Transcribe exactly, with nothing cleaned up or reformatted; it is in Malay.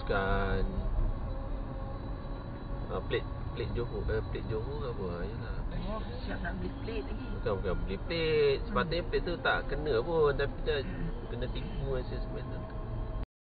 teruskan uh, Plate Plate Johor eh, Plate Johor ke apa. Yalah. Oh, siap nak beli plate lagi. Bukan bukan beli plate. Sepatutnya plate tu tak kena pun, tapi dah Hmm. kena tipu assessment tu.